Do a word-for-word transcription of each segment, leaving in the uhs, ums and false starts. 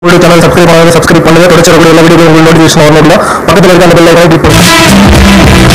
Channel subscribe பண்ணாத subscribe பண்ணுங்க. தொடர்ந்து வரக்கூடிய எல்லா வீடியோவும் உங்களுக்கு நோட்டிஃபிகேஷன் வரணும்னா பக்கத்துல இருக்க அந்த பெல் ஐகானை கிளிக் பண்ணுங்க.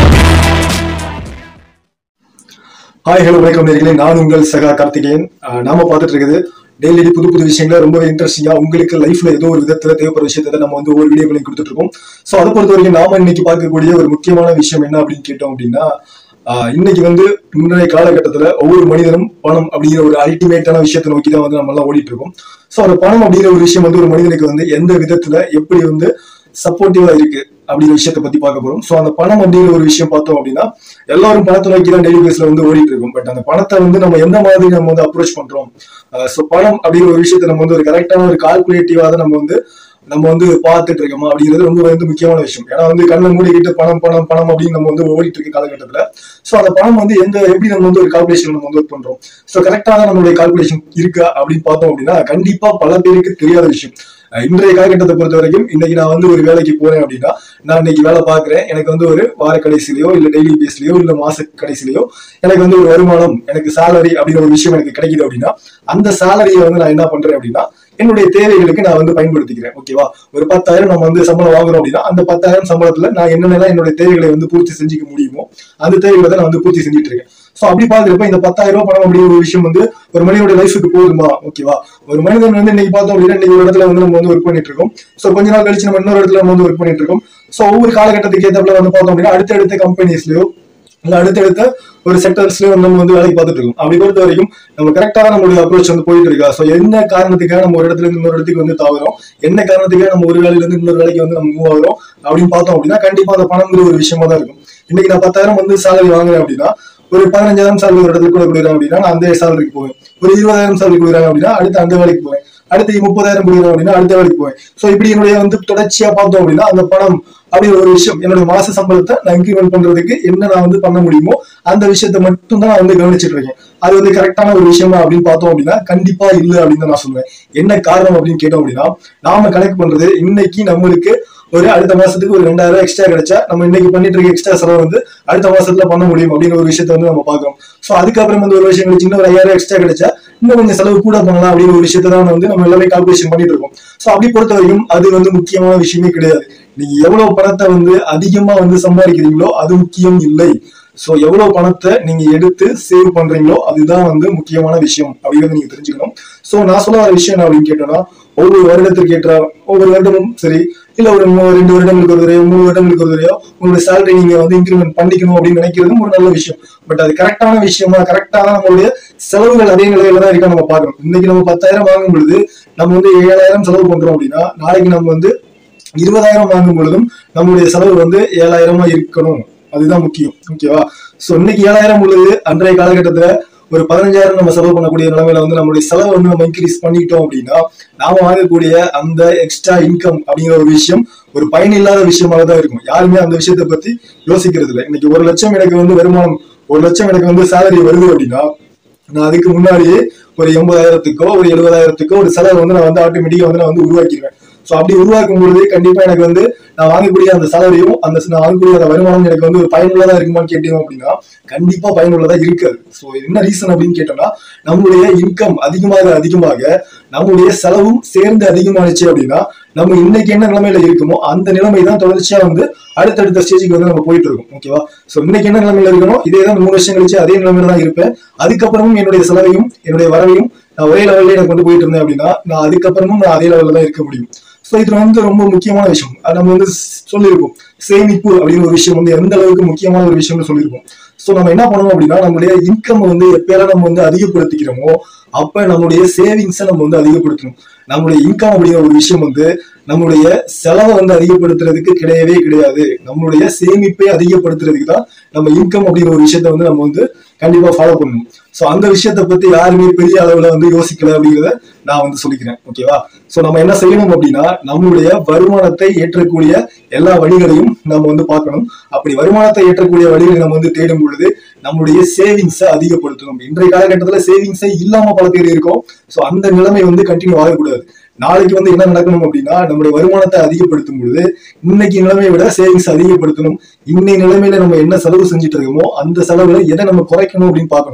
ஹாய் ஹலோ வணக்கம் நேயர்களே, நான் உங்கள் சகா கார்த்திகேயன். நாம பார்த்துட்டு இருக்குது டெய்லி புது புது விஷயங்களை ரொம்பவே இன்ட்ரெஸ்டிங்கா உங்களுக்கு லைஃப்ல ஏதோ ஒரு விதத்துல தேவைப்படுற விஷயத்தை நம்ம வந்து ஒவ்வொரு வீடியோக்களையும் கொடுத்துட்டு இருக்கோம். ஸோ அதை பொறுத்த வரைக்கும் நாம இன்னைக்கு பார்க்கக்கூடிய ஒரு முக்கியமான விஷயம் என்ன அப்படின்னு கேட்டோம் அப்படின்னா, ஆஹ் இன்னைக்கு வந்து முன்னைய காலகட்டத்துல ஒவ்வொரு மனிதனும் பணம் அப்படிங்கிற ஒரு அல்டிமேட்டான விஷயத்தை நோக்கி தான் வந்து நம்ம எல்லாம் ஓடிட்டு இருக்கோம். ஸோ அந்த பணம் அப்படிங்கிற ஒரு விஷயம் வந்து ஒரு மனிதனுக்கு வந்து எந்த விதத்துல எப்படி வந்து சப்போர்ட்டிவா இருக்கு அப்படிங்கிற விஷயத்தை பத்தி பார்க்க போறோம். சோ அந்த பணம் அப்படிங்கிற ஒரு விஷயம் பார்த்தோம் அப்படின்னா, எல்லாரும் பணத்தை நோக்கி தான் டெய்லி பேஸ்ல வந்து ஓடிட்டு இருக்கும். பட் அந்த பணத்தை வந்து நம்ம எந்த மாதிரி நம்ம வந்து அப்ரோச் பண்றோம், சோ பணம் அப்படிங்கிற ஒரு விஷயத்தை நம்ம வந்து ஒரு கரெக்டான ஒரு கால்குலேட்டிவா தான் நம்ம வந்து நம்ம வந்து பார்த்துட்டு இருக்கோமா அப்படிங்கிறது ரொம்ப வந்து முக்கியமான விஷயம். ஏன்னா வந்து கண்ணை மூடிக்கிட்டு பணம் பணம் பணம் அப்படின்னு நம்ம வந்து ஓடிட்டு இருக்க காலகட்டத்துல சோ அந்த பணம் வந்து எந்த எப்படி நம்ம வந்து ஒரு கால்குலேஷன் நம்ம வந்து ஒர்க் பண்றோம், சோ கரெக்டான நம்மளுடைய கால்குலேஷன் இருக்கா அப்படின்னு பார்த்தோம் அப்படின்னா கண்டிப்பா பல பேருக்கு தெரியாத விஷயம். இன்றைய காலகட்டத்தை பொறுத்த வரைக்கும் இன்னைக்கு நான் வந்து ஒரு வேலைக்கு போறேன் அப்படின்னா, நான் இன்னைக்கு வேலை பாக்குறேன், எனக்கு வந்து ஒரு வார கடைசியிலயோ இல்ல டெய்லி பேஸ்லயோ இல்ல மாச கடைசியிலயோ எனக்கு வந்து ஒரு வருமானம், எனக்கு சேலரி அப்படிங்கிற ஒரு விஷயம் எனக்கு கிடைக்குது அப்படின்னா, அந்த சேலரியை வந்து நான் என்ன பண்றேன் அப்படின்னா என்னுடைய தேவைகளுக்கு நான் வந்து பயன்படுத்திக்கிறேன். ஓகேவா, ஒரு பத்தாயிரம் நம்ம வந்து சம்பளம் வாங்குறோம் அப்படின்னா அந்த பத்தாயிரம் சம்பளத்துல நான் என்னென்ன என்னுடைய தேவைகளை வந்து பூர்த்தி செஞ்சுக்க முடியுமோ அந்த தேவைகளை தான் நான் வந்து பூர்த்தி செஞ்சுட்டு இருக்கேன். சோ அப்படி பாக்குறப்ப இந்த பத்தாயிரம் ரூபாய் பணம் அப்படிங்கிற ஒரு விஷயம் வந்து ஒரு மனிதனுடைய லைஃபுக்கு போகுமா? ஓகேவா, ஒரு மனிதன் வந்து இன்னைக்கு பார்த்தோம் அப்படின்னா இன்னைக்கு ஒரு இடத்துல வந்து நம்ம வந்து ஒர்க் பண்ணிட்டு இருக்கோம். சோ கொஞ்ச நாள் கழிச்சு நம்ம இன்னொரு இடத்துல நம்ம வந்து ஒர்க் பண்ணிட்டு இருக்கோம். சோ ஒவ்வொரு காலகட்டத்துக்கு ஏற்றப்பல வந்து பார்த்தோம் அப்படின்னா அடுத்தடுத்த கம்பெனிஸ்லயோ இல்ல அடுத்தடுத்த ஒரு செக்டர்ஸ்லயோ நம்ம வந்து வேலைக்கு பார்த்துட்டு இருக்கோம். அப்படி பொறுத்த வரைக்கும் நம்ம கரெக்டான நம்மளுடைய அப்ரோச் வந்து போயிட்டு இருக்கா? சோ என்ன காரணத்துக்காக நம்ம ஒரு இடத்துல இருந்து இன்னொரு இடத்துக்கு வந்து தாவறோம், என்ன காரணத்துக்காக நம்ம ஒரு வேலையில இருந்து இன்னொரு வேலைக்கு வந்து நம்ம மூவ் ஆகிறோம் அப்படின்னு பார்த்தோம் அப்படின்னா கண்டிப்பா அந்த பணம்ங்கிற ஒரு விஷயமா தான் இருக்கும். இன்னைக்கு நான் பத்தாயிரம் வந்து சேலரி வாங்குறேன் அப்படின்னா, ஒரு பதினஞ்சாயிரம் சேலரி ஒரு இடத்துக்கு கூட கொடுக்குறாங்க அப்படின்னா நான் அந்த சேலரிக்கு போவேன். ஒரு இருபதாயிரம் சேலரி கொடுக்குறாங்க அப்படின்னா அடுத்து அந்த வேலைக்கு போவேன். அடுத்து முப்பதாயிரம் கொடுக்குறாங்க அப்படின்னா அடுத்த வேலைக்கு போவேன். சோ இப்படி என்னுடைய வந்து தொடர்ச்சியா பார்த்தோம் அப்படின்னா அந்த பணம் அப்படிங்கிற ஒரு விஷயம் என்னோட மாச சம்பளத்தை நான் இன்கிரிமெண்ட் பண்றதுக்கு என்ன நான் வந்து பண்ண முடியுமோ அந்த விஷயத்த மட்டும் தான் நான் வந்து கவனிச்சுட்டு இருக்கேன். அது வந்து கரெக்டான ஒரு விஷயமா அப்படின்னு பார்த்தோம் அப்படின்னா கண்டிப்பா இல்லை அப்படின்னு தான் நான் சொல்லுவேன். என்ன காரணம் அப்படின்னு கேட்டோம் அப்படின்னா, நாம கணக்கு பண்றது இன்னைக்கு நம்மளுக்கு ஒரு அடுத்த மாசத்துக்கு ஒரு ரெண்டாயிரம் ரூபாய் எக்ஸ்ட்ரா கிடைச்சா நம்ம இன்னைக்கு பண்ணிட்டு இருக்க எக்ஸ்ட்ரா செலவு வந்து அடுத்த மாசத்துல பண்ண முடியும் அப்படிங்கிற ஒரு விஷயத்த வந்து நம்ம பாக்குறோம். சோ அதுக்கப்புறம் வந்து ஒரு விஷயம் கழிச்சு இன்னும் ஒரு ஐயாயிரம் எக்ஸ்ட்ரா கிடைச்சா இன்னும் கொஞ்சம் செலவு கூட பண்ணலாம் அப்படிங்கிற ஒரு விஷயத்த தான் வந்து நம்ம எல்லாமே கால்குலேஷன் பண்ணிட்டு இருக்கோம். சோ அப்படி பொறுத்த வரைக்கும் அது வந்து முக்கியமான விஷயமே கிடையாது. நீங்க எவ்வளவு பணத்தை வந்து அதிகமா வந்து சம்பாதிக்கிறீங்களோ அது முக்கியம் இல்லை. சோ எவ்வளவு பணத்தை நீங்க எடுத்து சேவ் பண்றீங்களோ அதுதான் வந்து முக்கியமான விஷயம் அப்படிங்கிறத நீங்க தெரிஞ்சுக்கணும். சோ நான் சொல்ல வர விஷயம் என்ன அப்படின்னு கேட்டோம்னா, ஒவ்வொரு வருடத்திற்கு ஏற்ற ஒவ்வொரு வருடமும் சரி இல்ல ஒரு ரெண்டு வருடங்களுக்கு ஒரு தடையோ மூணு வருடங்களுக்கு ஒரு தடையோ உங்களுடைய சேலரி நீங்க வந்து இன்கிரிமெண்ட் பண்ணிக்கணும் அப்படின்னு நினைக்கிறதும் ஒரு நல்ல விஷயம். பட் அது கரெக்டான விஷயமா, கரெக்டான நம்மளுடைய செலவுகள் அதே நிலையில தான் இருக்கா நம்ம பாக்குறோம். இன்னைக்கு நம்ம பத்தாயிரம் வாங்கும் பொழுது நம்ம வந்து ஏழாயிரம் செலவு பண்றோம் அப்படின்னா நாளைக்கு நம்ம வந்து இருபதாயிரம் வாங்கும் பொழுதும் நம்மளுடைய செலவு வந்து ஏழாயிரமா இருக்கணும். அதுதான் முக்கியம். ஓகேவா, சோ இன்னைக்கு ஏழாயிரம் உள்ளது அன்றைய காலகட்டத்துல ஒரு பதினஞ்சாயிரம் நம்ம செலவு பண்ணக்கூடிய நிலைமையில வந்து நம்மளுடைய செலவு வந்து நம்ம இன்க்ரீஸ் பண்ணிட்டோம் அப்படின்னா நாம வாங்கக்கூடிய அந்த எக்ஸ்ட்ரா இன்கம் அப்படிங்கிற ஒரு விஷயம் ஒரு பயனில்லாத விஷயமாக தான் இருக்கும். யாருமே அந்த விஷயத்தை பத்தி யோசிக்கிறது இல்லை. இன்னைக்கு ஒரு லட்சம் எனக்கு வந்து வருமானம், ஒரு லட்சம் எனக்கு வந்து சேலரி வருது அப்படின்னா நான் அதுக்கு முன்னாடியே ஒரு எண்பதாயிரத்துக்கோ ஒரு எழுபதாயிரத்துக்கோ ஒரு செலவு வந்து நான் வந்து ஆட்டோமேட்டிக்கா வந்து நான் வந்து உருவாக்கிடுவேன். சோ அப்படி உருவாக்கும் பொழுது கண்டிப்பா எனக்கு வந்து நான் வாங்கக்கூடிய அந்த சேலரியும் அந்த நான் வாங்கக்கூடிய அந்த வருமானம் எனக்கு வந்து ஒரு பயனுள்ளதா இருக்குமான்னு கேட்டோம் அப்படின்னா கண்டிப்பா பயனுள்ளதா இருக்காது. சோ என்ன ரீசன் அப்படின்னு கேட்டோம்னா, நம்மளுடைய இன்கம் அதிகமாக அதிகமாக நம்மளுடைய செலவும் சேர்ந்து அதிகமானுச்சு அப்படின்னா நம்ம இன்னைக்கு என்ன நிலைமையில இருக்குமோ அந்த நிலைமை தான் தொடர்ச்சியா வந்து அடுத்தடுத்த ஸ்டேஜுக்கு வந்து நம்ம போயிட்டு இருக்கோம். ஓகேவா, சோ இன்னைக்கு என்ன நிலைமையில இருக்கணும் இதே தான் மூணு வருஷம் கழிச்சு அதே நிலைமையில தான் இருப்பேன். அதுக்கப்புறமும் என்னுடைய செலவையும் என்னுடைய வரவையும் நான் ஒரே லெவல்ல எனக்கு கொண்டு போயிட்டு இருந்தேன் அப்படின்னா நான் அதுக்கப்புறமும் நான் அதே லெவல்ல தான் இருக்க முடியும். சோ இதுல வந்து ரொம்ப முக்கியமான விஷயம் நம்ம வந்து சொல்லியிருக்கோம், சேமிப்பு அப்படின்னு ஒரு விஷயம் வந்து எந்த அளவுக்கு முக்கியமான ஒரு விஷயம்னு சொல்லியிருக்கோம். சோ நம்ம என்ன பண்ணணும் அப்படின்னா நம்மளுடைய இன்கம் வந்து எப்பயாவது நம்ம வந்து அதிகப்படுத்திக்கிறோமோ அப்ப நம்மளுடைய சேவிங்ஸை நம்ம வந்து அதிகப்படுத்தணும். நம்மளுடைய இன்கம் அப்படிங்கிற ஒரு விஷயம் வந்து நம்மளுடைய செலவை வந்து அதிகப்படுத்துறதுக்கு கிடையவே கிடையாது. நம்மளுடைய சேமிப்பை அதிகப்படுத்துறதுக்கு தான் நம்ம இன்கம் அப்படிங்கிற ஒரு விஷயத்த வந்து நம்ம வந்து கண்டிப்பா ஃபாலோ பண்ணணும். சோ அந்த விஷயத்த பத்தி யாருமே பெரிய அளவுல வந்து யோசிக்கல அப்படிங்கிறத நான் வந்து சொல்லிக்கிறேன். ஓகேவா, சோ நம்ம என்ன செய்யணும் அப்படின்னா நம்மளுடைய வருமானத்தை ஏற்றக்கூடிய எல்லா வழிகளையும் நம்ம வந்து பார்க்கணும். அப்படி வருமானத்தை ஏற்றக்கூடிய வழிகளை நம்ம வந்து தேடும் பொழுது நம்மளுடைய சேவிங்ஸை அதிகப்படுத்தணும். இன்றைய காலகட்டத்துல சேவிங்ஸை இல்லாம பல பேர் இருக்கும். சோ அந்த நிலைமை வந்து கண்டினியூ ஆகக்கூடாது. நாளைக்கு வந்து என்ன நடக்கணும் அப்படின்னா நம்மளுடைய வருமானத்தை அதிகப்படுத்தும் பொழுது இன்னைக்கு நிலைமையை விட சேவிங்ஸ் அதிகப்படுத்தணும். இன்னைய நிலைமையில நம்ம என்ன செலவு செஞ்சுட்டு இருக்கோமோ அந்த செலவுல எதை நம்ம குறைக்கணும் அப்படின்னு பார்க்கணும்.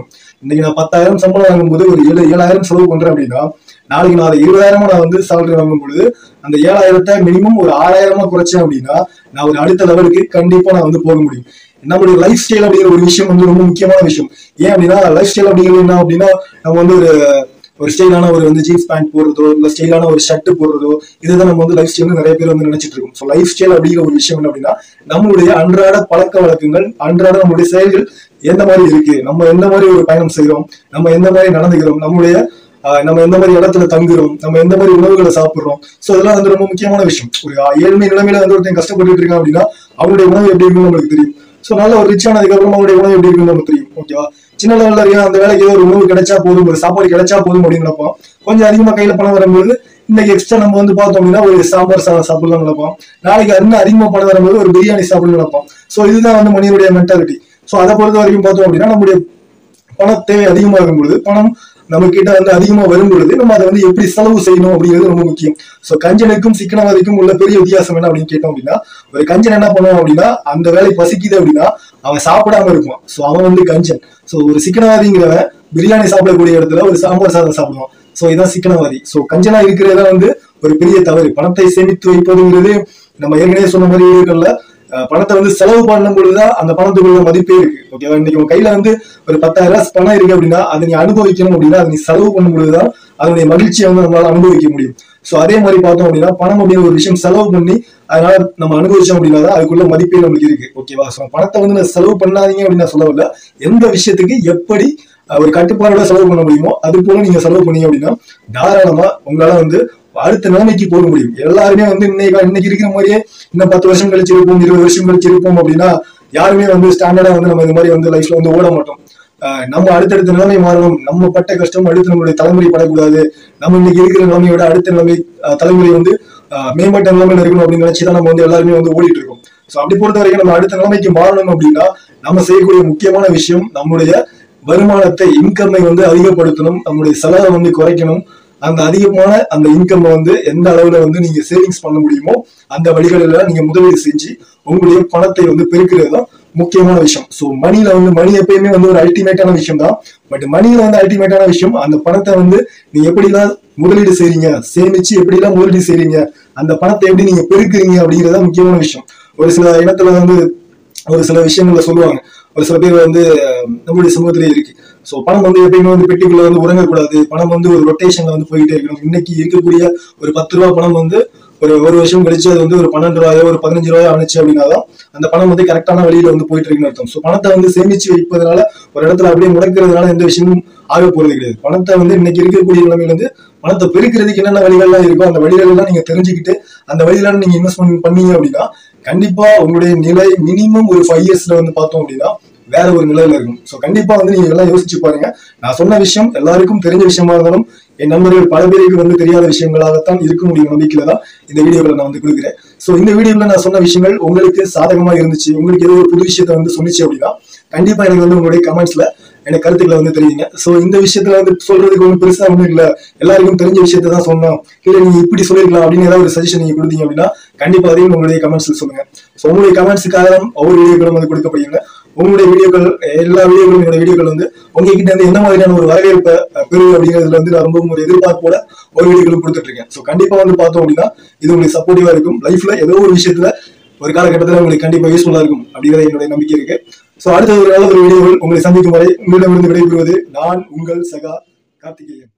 இன்னைக்கு நான் பத்தாயிரம் சம்பளம் வாங்கும்போது ஒரு ஏழு ஏழாயிரம் செலவு பண்றேன் அப்படின்னா, நாளைக்கு நான் அதை இருபதாயிரமா நான் வந்து சேலரி வாங்கும் பொழுது அந்த ஏழாயிரத்தை மினிமம் ஒரு ஆறாயிரமா குறைச்சேன் அப்படின்னா நான் ஒரு அடுத்த லெவலுக்கு கண்டிப்பா நான் வந்து போக முடியும். நம்மளுடைய லைஃப் ஸ்டைல் அப்படிங்கிற ஒரு விஷயம் வந்து ரொம்ப முக்கியமான விஷயம். ஏன் அப்படின்னா லைஃப் ஸ்டைல் அப்படிங்கிறது என்ன அப்படின்னா, நம்ம வந்து ஒரு ஒரு ஸ்டைலான ஒரு வந்து ஜீன்ஸ் பேண்ட் போடுறதோ இல்ல ஸ்டைலான ஒரு ஷர்ட் போடுறதோ இதுதான் நம்ம வந்து லைஃப் ஸ்டைல் நிறைய பேர் வந்து நினைச்சிட்டு இருக்கோம். ஸோ லைஃப் ஸ்டைல் அப்படிங்கிற ஒரு விஷயம் என்ன அப்படின்னா, நம்மளுடைய அன்றாட பழக்க வழக்கங்கள், அன்றாட நம்மளுடைய செயல்கள் எந்த மாதிரி இருக்கு, நம்ம எந்த மாதிரி ஒரு பயணம் செய்யறோம், நம்ம எந்த மாதிரி நடந்துக்கிறோம், நம்மளுடைய நம்ம எந்த மாதிரி இடத்துல தங்குறோம், நம்ம எந்த மாதிரி உணவுகளை சாப்பிடுறோம். ஸோ இதெல்லாம் வந்து ரொம்ப முக்கியமான விஷயம். ஒரு ஏழ்மை நிலைமையில வந்து ஒருத்தன் கஷ்டப்பட்டு இருக்கான் அப்படின்னா அவனுடைய உணவு எப்படி இருக்குன்னு நம்மளுக்கு தெரியும். ஸோ நல்ல ஒரு ரிச் ஆனதுக்கு அப்புறம் அவருடைய உணவு எப்படி இருக்குன்னு நமக்கு தெரியும். ஓகேவா? சின்ன லெவல்ல இருக்கா அந்த வேலைக்கு ஏதோ ஒரு உணவு கிடைச்சா போதும், ஒரு சாப்பாடு கிடைச்சா போதும் அப்படின்னு நினைப்போம். கொஞ்சம் அதிகமா கையில பணம் வரும்போது இன்னைக்கு எக்ஸ்ட்ரா நம்ம வந்து பார்த்தோம் அப்படின்னா ஒரு சாம்பார் சாதம் சாப்பிடலாம் நினைப்போம். நாளைக்கு இன்னும் அதிகமா பணம் வரும்போது ஒரு பிரியாணி சாப்பிடலாம் நினைப்போம். ஸோ இதுதான் வந்து மனிதனுடைய மென்டாலிட்டி. ஸோ அதை பொறுத்த வரைக்கும் பார்த்தோம் அப்படின்னா நம்முடைய பண தேவை அதிகமாகும் பொழுது, பணம் நம்ம கிட்ட வந்து அதிகமா வரும் பொழுது நம்ம அதை வந்து எப்படி செலவு செய்யணும் அப்படிங்கிறது ரொம்ப முக்கியம். சோ கஞ்சனுக்கும் சிக்கனவாதிக்கும் உள்ள பெரிய வித்தியாசம் என்ன அப்படின்னு கேட்டோம் அப்படின்னா, ஒரு கஞ்சன் என்ன பண்ணுவான் அப்படின்னா, அந்த வேலை பசிக்குது அப்படின்னா அவன் சாப்பிடாம இருப்பான். சோ அவன் வந்து கஞ்சன். சோ ஒரு சிக்கனவாதிங்கிறவன் பிரியாணி சாப்பிடக்கூடிய இடத்துல ஒரு சாம்பார் சாதம் சாப்பிடுவான். சோ இதான் சிக்கனவாதி. சோ கஞ்சனா இருக்கிறதா வந்து ஒரு பெரிய தவறு. பணத்தை சேமித்து வைப்பதுங்கிறது நம்ம ஏற்கனவே சொன்ன மாதிரி வீடுகள்ல பணத்தை வந்து செலவு பண்ணும் பொழுதுதான் அந்த பணத்துக்குள்ள மதிப்பே இருக்கு. ஓகேவா? இன்னைக்கு உங்க கையில வந்து ஒரு பத்தாயிரம் ரூபாய் பணம் இருக்கு அப்படின்னா அதை நீ அனுபவிக்கணும் அப்படின்னா அதை நீ செலவு பண்ணும் பொழுதுதான் அதனுடைய மகிழ்ச்சியை வந்து நம்மளால அனுபவிக்க முடியும். சோ அதே மாதிரி பார்த்தோம் அப்படின்னா பணம் அப்படிங்கிற ஒரு விஷயம் செலவு பண்ணி அதனால நம்ம அனுபவிச்சோம் அப்படின்னா தான் அதுக்குள்ள மதிப்பே நம்மளுக்கு இருக்கு. ஓகேவா? சோ பணத்தை வந்து நான் செலவு பண்ணாதீங்க அப்படின்னு நான் சொல்லவில்லை. எந்த விஷயத்துக்கு எப்படி ஒரு கட்டுப்பாடோட செலவு பண்ண முடியுமோ அது போல நீங்க செலவு பண்ணீங்க அப்படின்னா தாராளமா உங்களால வந்து அடுத்த நிலைமைக்கு போக முடியும். எல்லாருமே வந்து இன்னைக்கு இன்னைக்கு இருக்கிற மாதிரியே இன்னும் பத்து வருஷம் கழிச்சு இருப்போம், இருபது வருஷம் கழிச்சு இருப்போம் அப்படின்னா யாருமே வந்து ஸ்டாண்டர்டா வந்து நம்ம இந்த மாதிரி வந்து லைஃப்ல வந்து ஓட மாட்டோம். நம்ம அடுத்தடுத்த நிலைமை மாறணும், நம்ம பட்ட கஷ்டம் அடுத்து நம்மளுடைய தலைமுறை படக்கூடாது, நம்ம இன்னைக்கு இருக்கிற நிலைமையோட அடுத்த நிலைமை தலைமுறை வந்து மேம்பட்ட நிலைமையில இருக்கணும் அப்படின்னு நினைச்சுதான் நம்ம வந்து எல்லாருமே வந்து ஓடிட்டு இருக்கோம். சோ அப்படி பொறுத்த வரைக்கும் நம்ம அடுத்த நிலைமைக்கு மாறணும் அப்படின்னா நம்ம செய்யக்கூடிய முக்கியமான விஷயம் நம்முடைய வருமானத்தை இன்கம்மை வந்து அதிகப்படுத்தணும், நம்முடைய செலவை வந்து குறைக்கணும். அந்த அதிகமான அந்த இன்கம் வந்து எந்த அளவுல வந்து நீங்க சேவிங்ஸ் பண்ண முடியுமோ அந்த வழிகளில நீங்க முதலீடு செஞ்சு உங்களுடைய பணத்தை வந்து பெருக்கிறது தான் முக்கியமான விஷயம். சோ மணில வந்து மணி எப்பயுமே வந்து ஒரு அல்டிமேட்டான விஷயம் தான். பட் மணில வந்து அல்டிமேட்டான விஷயம் அந்த பணத்தை வந்து நீங்க எப்படிலாம் முதலீடு செய்றீங்க, சேமிச்சு எப்படிலாம் முதலீடு செய்றீங்க, அந்த பணத்தை எப்படி நீங்க பெருக்குறீங்க அப்படிங்கறத முக்கியமான விஷயம். ஒரு சில இடத்துல வந்து ஒரு சில விஷயங்கள்ல சொல்லுவாங்க, ஒரு சில பேர் வந்து நம்மளுடைய சமூகத்திலே இருக்கு. சோ பணம் வந்து எப்பயுமே வந்து பெட்டிக்குள்ள வந்து உறங்கக்கூடாது, பணம் வந்து ஒரு ரொட்டேஷன்ல வந்து போயிட்டே இருக்கணும். இன்னைக்கு இருக்கக்கூடிய ஒரு பத்து ரூபாய் பணம் வந்து ஒரு ஒரு வருஷம் கழிச்சு அது வந்து ஒரு பன்னெண்டு ரூபாயோ ஒரு பதினஞ்சு ரூபாயோ ஆனிச்சு அப்படின்னாதான் அந்த பணம் வந்து கரெக்டான வழியில வந்து போயிட்டு இருக்குன்னு அர்த்தம். சோ பணத்தை வந்து சேமிச்சு வைப்பதனால ஒரு இடத்துல அப்படியே முடக்கிறதுனால எந்த விஷயமும் ஆக போறது கிடையாது. பணத்தை வந்து இன்னைக்கு இருக்கக்கூடிய நிலைமையில இருந்து பணத்தை பெருக்கிறதுக்கு என்னென்ன வழிகள்லாம் இருக்கோ அந்த வழிகள் எல்லாம் நீங்க தெரிஞ்சுக்கிட்டு அந்த வழியில நீங்க இன்வெஸ்ட்மெண்ட் பண்ணீங்க அப்படின்னா கண்டிப்பா உங்களுடைய நிலை மினிமம் ஒரு ஃபைவ் இயர்ஸ்ல வந்து பார்த்தோம் அப்படின்னா வேற ஒரு நிலையில இருக்கும். சோ கண்டிப்பா வந்து நீங்க எல்லாம் யோசிச்சு பாருங்க. நான் சொன்ன விஷயம் எல்லாருக்கும் தெரிஞ்ச விஷயமா இருந்தாலும் என் நண்பர்கள் பல பேருக்கு வந்து தெரியாத விஷயங்களாகத்தான் இருக்க முடியும் நம்பிக்கையில தான் இந்த வீடியோக்களை நான் வந்து கொடுக்குறேன். சோ இந்த வீடியோல நான் சொன்ன விஷயங்கள் உங்களுக்கு சாதகமா இருந்துச்சு, உங்களுக்கு ஏதோ ஒரு புது விஷயத்த வந்து சொன்னிச்சு அப்படின்னா கண்டிப்பா எனக்கு வந்து உங்களுடைய கமெண்ட்ஸ்ல எனக்கு கருத்துக்களை வந்து தெரியுங்க. சோ இந்த விஷயத்துல வந்து சொல்றதுக்கு ஒன்றும் பெருசா ஒண்ணும் இல்ல, எல்லாருக்கும் தெரிஞ்ச விஷயத்த தான் சொன்னோம், இல்ல நீங்க இப்படி சொல்லிருக்கலாம் அப்படின்னு ஏதாவது ஒரு சஜஷன் நீங்க கொடுத்தீங்க அப்படின்னா கண்டிப்பா அதையும் உங்களுடைய கமெண்ட்ஸ்ல சொல்லுங்க. சோ உங்களுடைய கமெண்ட்ஸுக்காக ஒவ்வொரு வீடியோக்களும் வந்து கொடுக்கப்படுங்க. உங்களுடைய வீடியோக்கள் எல்லா வீடியோக்களும் என்னோட வீடியோக்கள் வந்து உங்ககிட்ட இருந்து என்ன மாதிரியான ஒரு வரவேற்பை பெறும் அப்படிங்கிறதுல வந்து நான் ரொம்பவும் ஒரு எதிர்பார்ப்போட ஒரு வீடியோக்களும் கொடுத்துட்டு இருக்கேன். சோ கண்டிப்பா வந்து பார்த்தோம் அப்படின்னா இது உங்களுக்கு சப்போர்ட்டிவா இருக்கும். லைஃப்ல ஏதோ ஒரு விஷயத்துல ஒரு காலகட்டத்தில் உங்களுக்கு கண்டிப்பா யூஸ்ஃபுல்லா இருக்கும் அப்படிங்கிறத என்னுடைய நம்பிக்கை இருக்கு. சோ அடுத்த ஒரு நல்ல ஒரு வீடியோவில் உங்களை சந்திக்கும் வரை உங்களிடமிருந்து விடைபெறுவது நான் உங்கள் சகா கார்த்திகேயன்.